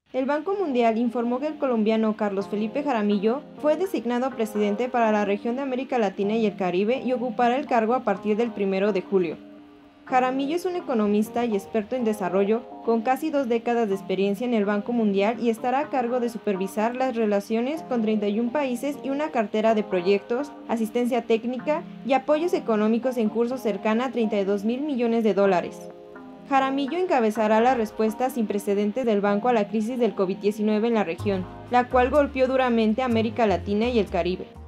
El Banco Mundial informó que el colombiano Carlos Felipe Jaramillo fue designado presidente para la región de América Latina y el Caribe y ocupará el cargo a partir del 1 de julio. Jaramillo es un economista y experto en desarrollo con casi 2 décadas de experiencia en el Banco Mundial y estará a cargo de supervisar las relaciones con 31 países y una cartera de proyectos, asistencia técnica y apoyos económicos en curso cercana a 32.000 millones de dólares. Jaramillo encabezará la respuesta sin precedentes del banco a la crisis del COVID-19 en la región, la cual golpeó duramente a América Latina y el Caribe.